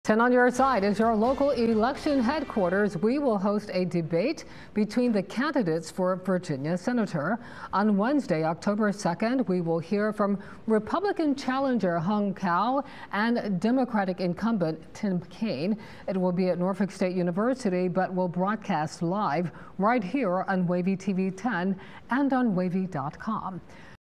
10 on your side is your local election headquarters. We will host a debate between the candidates for Virginia Senator. On Wednesday, October 2nd, we will hear from Republican challenger Hung Cao and Democratic incumbent Tim Kaine. It will be at Norfolk State University, but will broadcast live right here on Wavy TV 10 and on wavy.com.